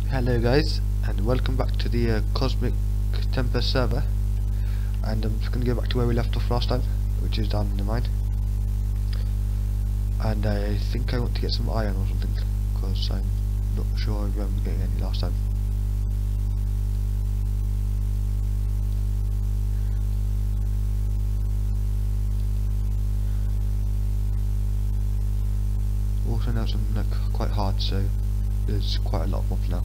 Hello guys, and welcome back to the Cosmic Temper server. And I'm just going to go back to where we left off last time, which is down in the mine. And I think I want to get some iron or something, because I'm not sure I remember getting any last time. Also now it's like quite hard, so there's quite a lot of mobs now.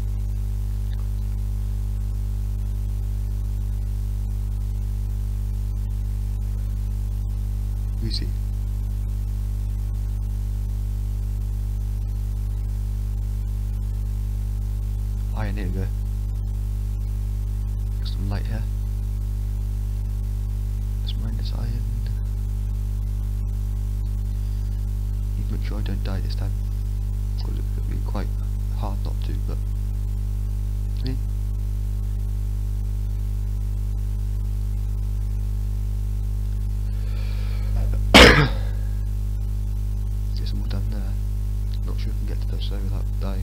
Easy. Iron, here we go. Get some light here. Let's mine this iron. Need to make sure I don't die this time, because it could be quite hard not to, but yeah. Get some more down there. Not sure if we can get to those though without dying.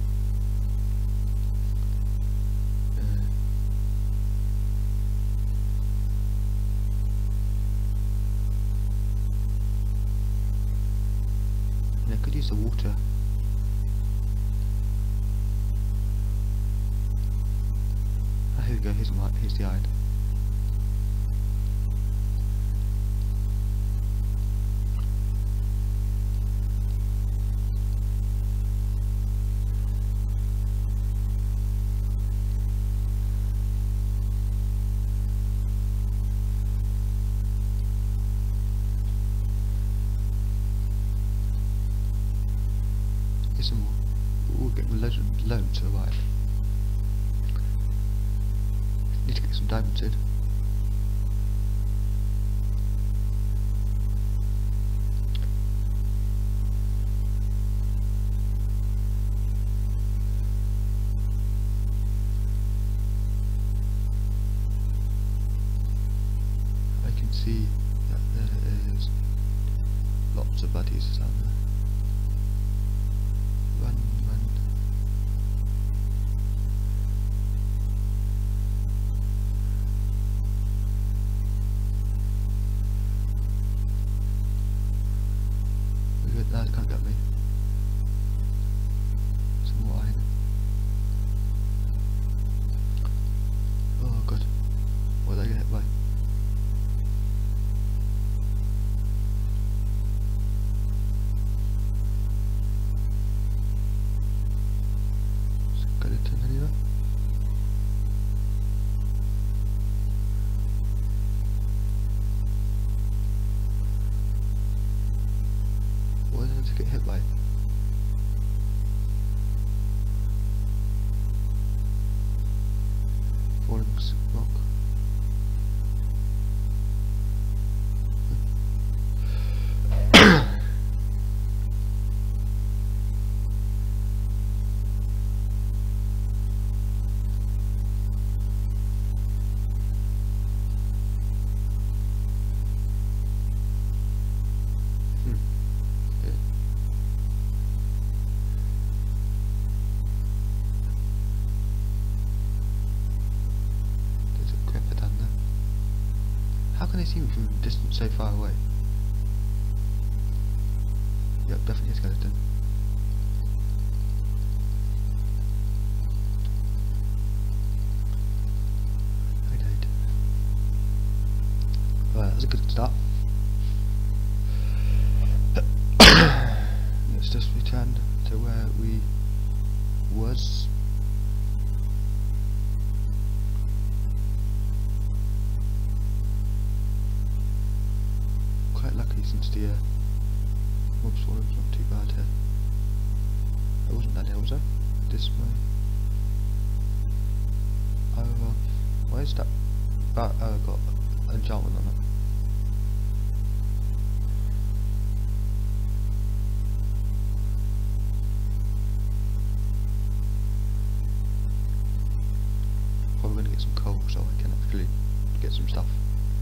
I could use the water. Ah, here we go, here's the iron. Here's some more. Ooh, getting loads of iron. Need to get some diamonds in. I can see that there is lots of buddies down there. Run. That can't get me. Some more iron. Oh god. What did I get hit by? Skeleton anywhere? What did I get hit by? Falling rock. How can they see me from a distance so far away? Yep, definitely a skeleton. I died. Right, that was a good start. Let's just return to where we was. Quite lucky since the mob spawning's not too bad here. It wasn't that hill, was it? This way. Oh well. Why is that? Got enchantment on it. Probably gonna get some coal so I can actually get some stuff.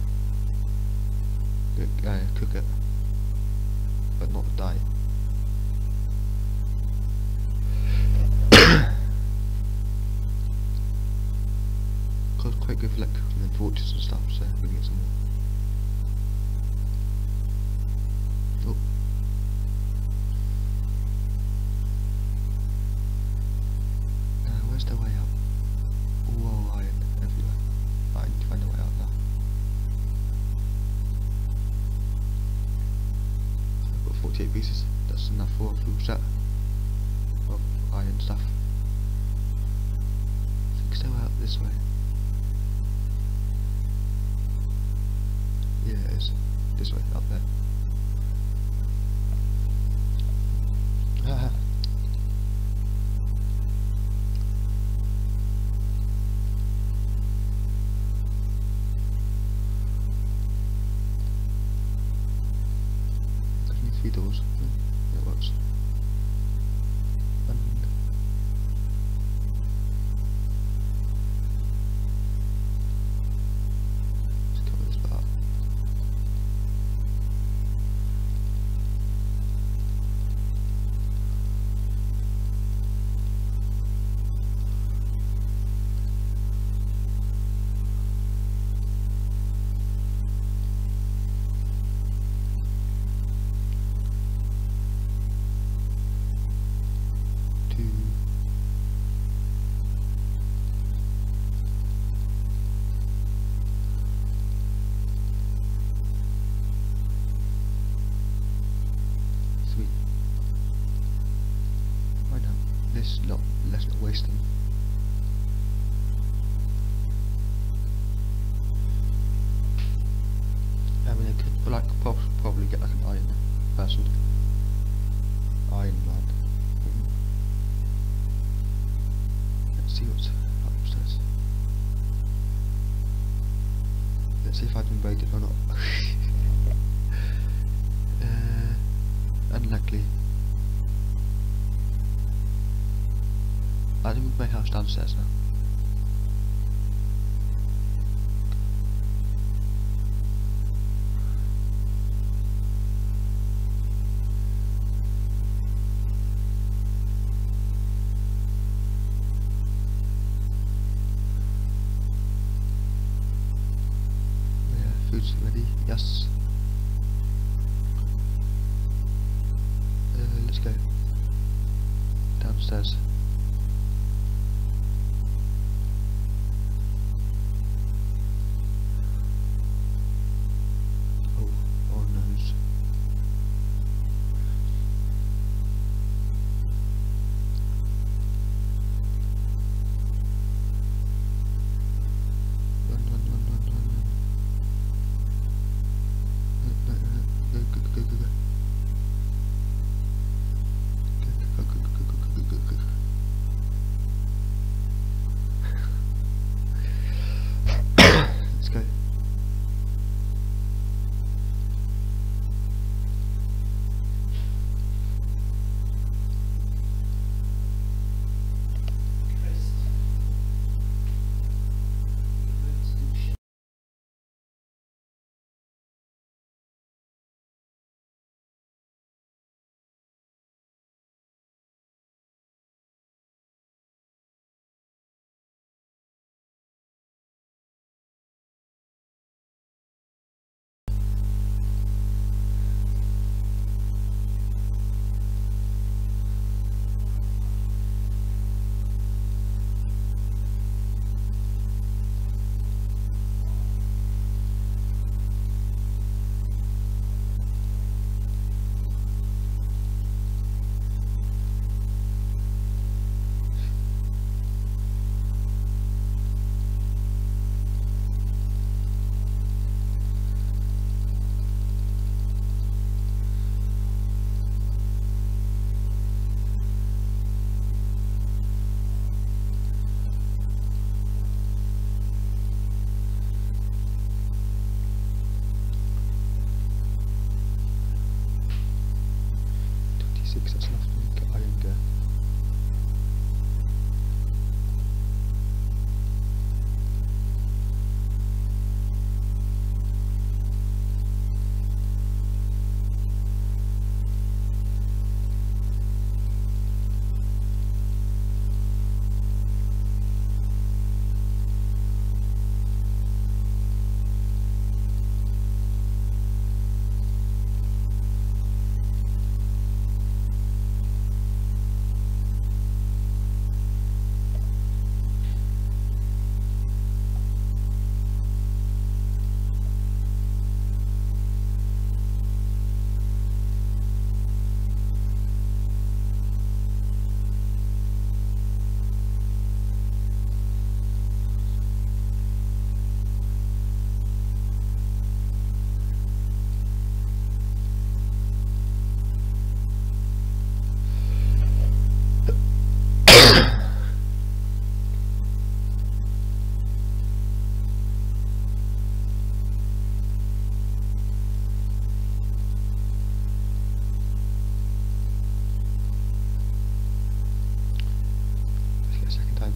Cook it, but not die. looters and stuff, so we can get some more. Oh. Where's the way out? Whoa, iron everywhere. I need to find a way out now. I've got 48 pieces. That's enough for a full set of iron stuff. I think so out this way. Yeah, it is. This way, up there. Haha. Definitely 3 doors. Yeah, it works. And let's cover this bit up. Let's not waste them. I mean, I could like probably get like an iron person, Iron Man. Let's see what's upstairs. Let's see if I can break it or not. Unlikely. I move my house downstairs now. Yeah, food's ready. Yes. Let's go downstairs.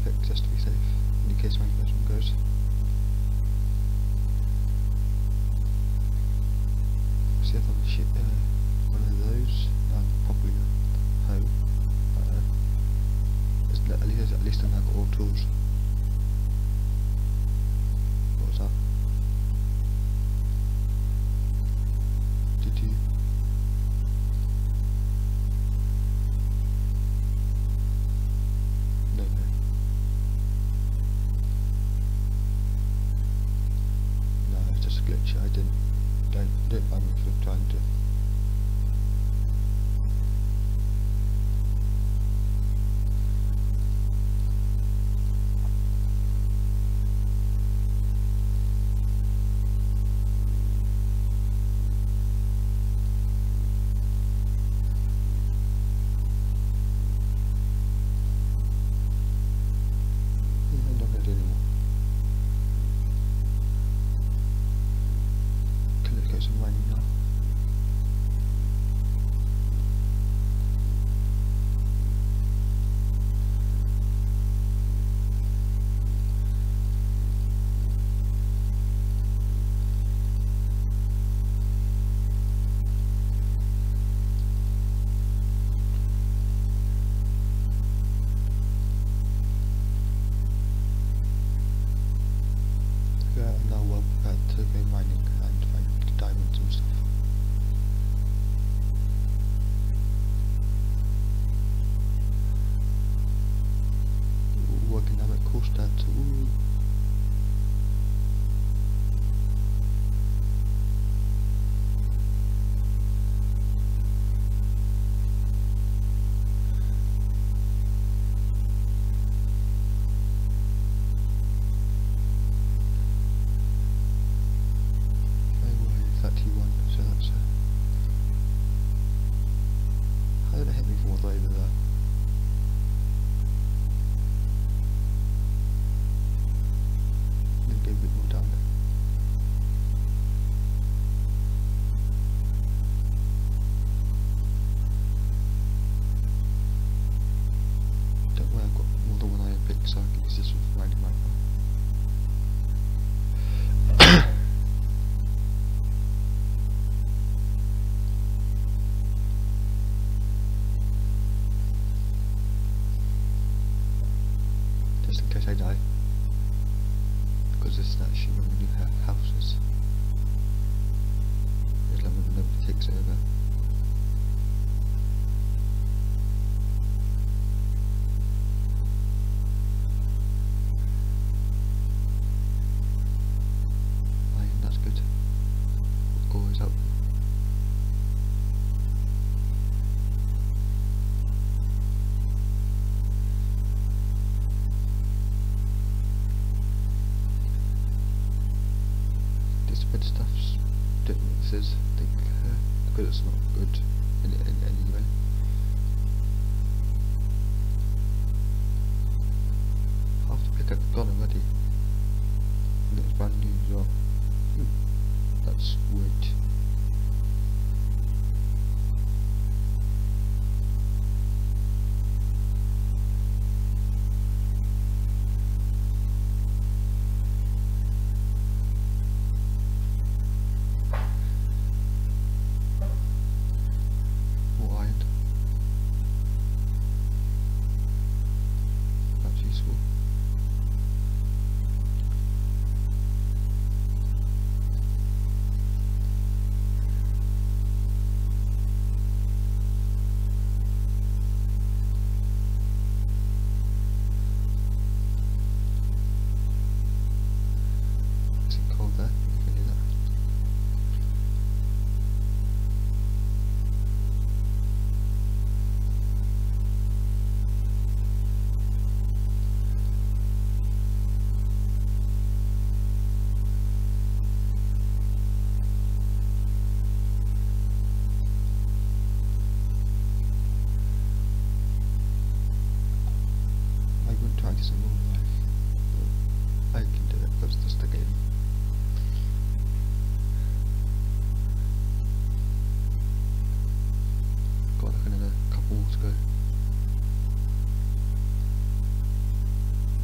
pick just to be safe, in case my first one goes. See if I'm shit one of those, and probably a hoe. I don't know. At least I've got all tools. What was that? Did you? No. No, it's just a glitch. I didn't. Don't mind me for trying to. I'm not gonna do anymore. Let's get some mining now. I'm now well prepared to go mining and find diamonds and stuff. Ooh, I can have a cool start. Ooh. So that's how did it hit me from all the way over there? Then go a bit more down. Don't worry, I've got more than one iron pick, so I can use this one for mining right now. Just in case I die, because this is actually one of the new houses, as long as nobody takes it over. Right, that's good. Always helpful. This bit stuff's don't know what this is. I think because it's not good in any way. Half the pickup gone already. And it was brand new as well. That's weird. Some more life, but I can do it because it's just a game. Got like another couple more to go.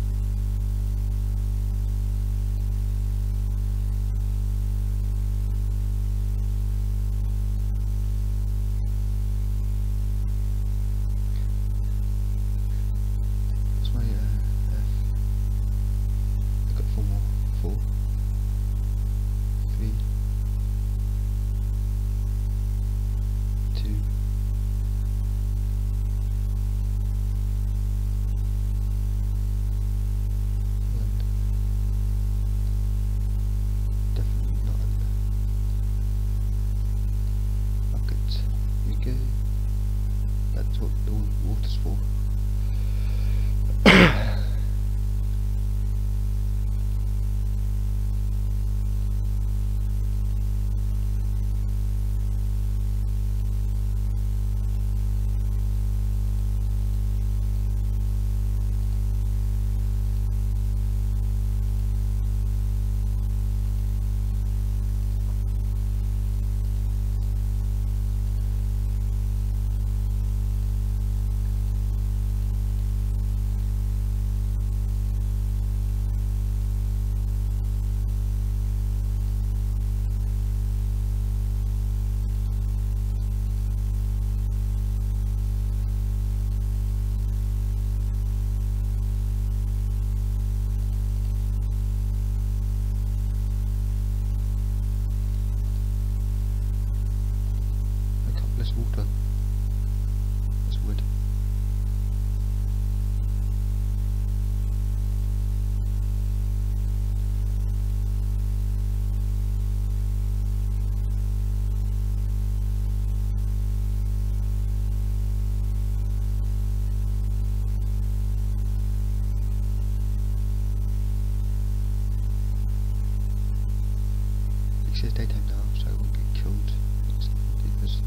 says daytime now, so I won't get killed. It's ridiculous.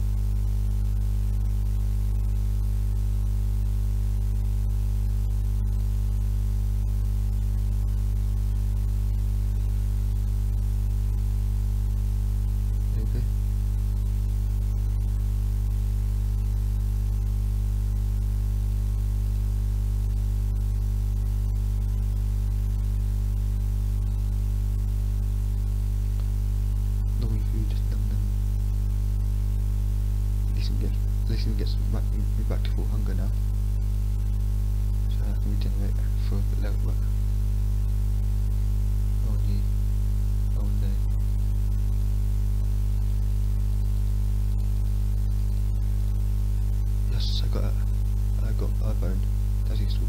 Maybe. No food, num num. At least we get me back to full hunger now. So I can regenerate for a bit later. Oh no. Yes, I got it. I got a bone. That's useful.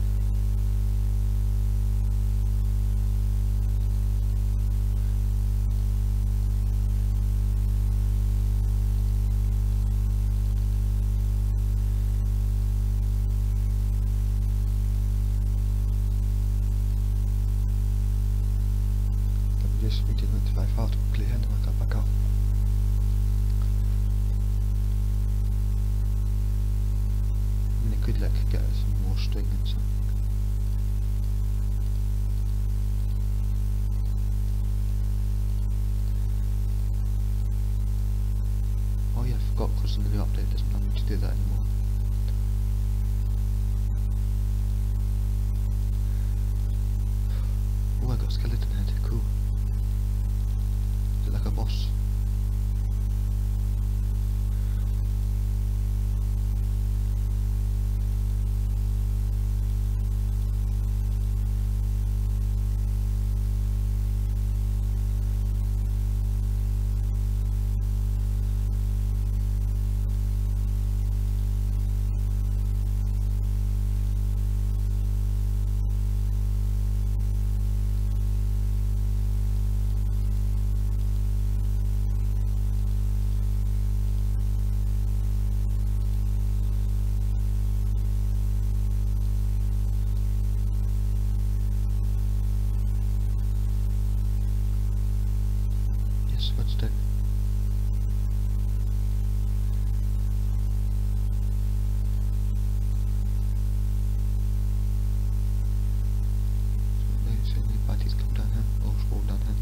Just regenerate 5 health quickly and then I'll come back out. I mean, I could like get some more string and something. Oh yeah, I forgot because in the new update it doesn't allow me to do that anymore. Oh, I got a skeleton head, cool. Is it like a boss? Yes, what's that? So many bodies come down here, or fall down here.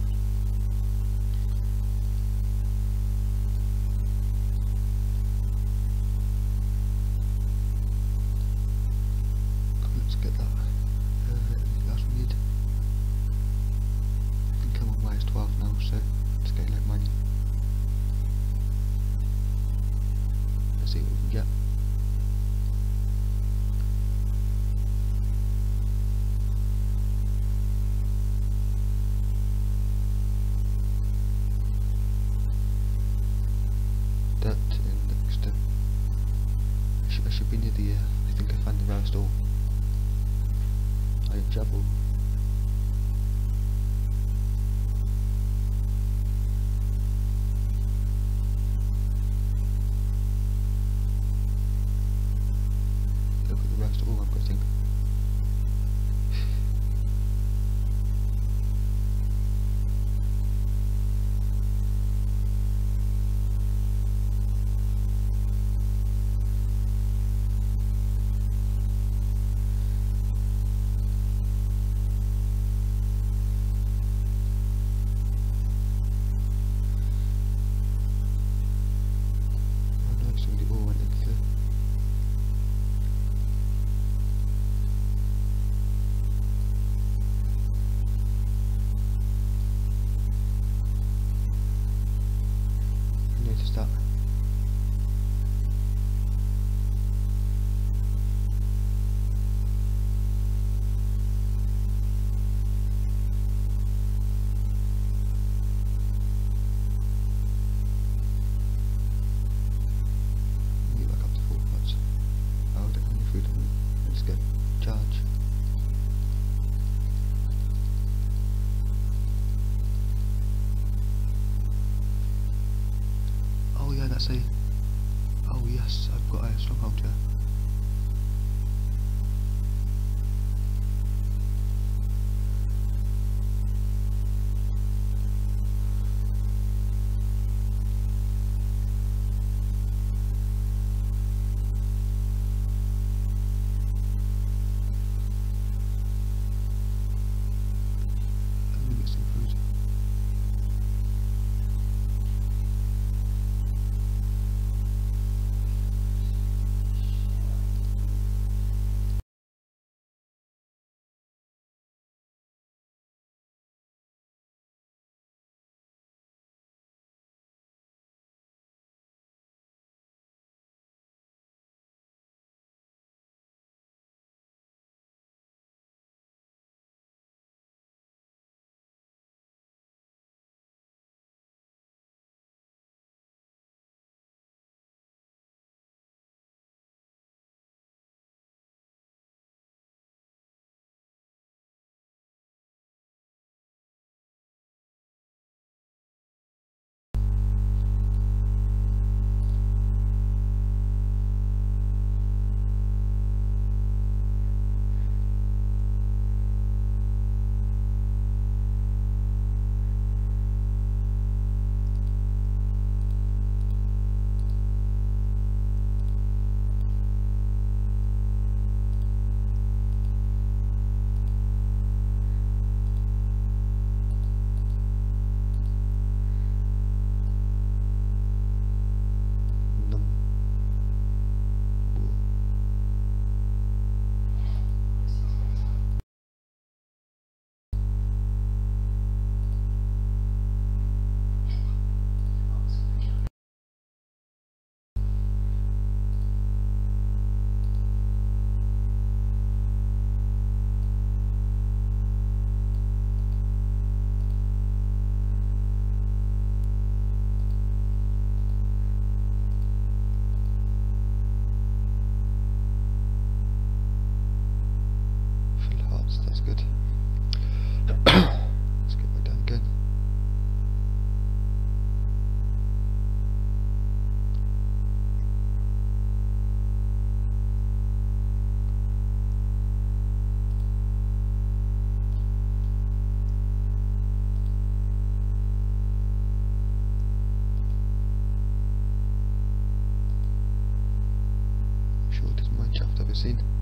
Cool, let's get that. Anything else we need? I think I'm on minus 12 now, so let's get like money. Let's see what we can get. That in the next step. I should be near the, I think I found the rarest ore. Iron Jabble. Look at the rarest ore I'm getting. scene.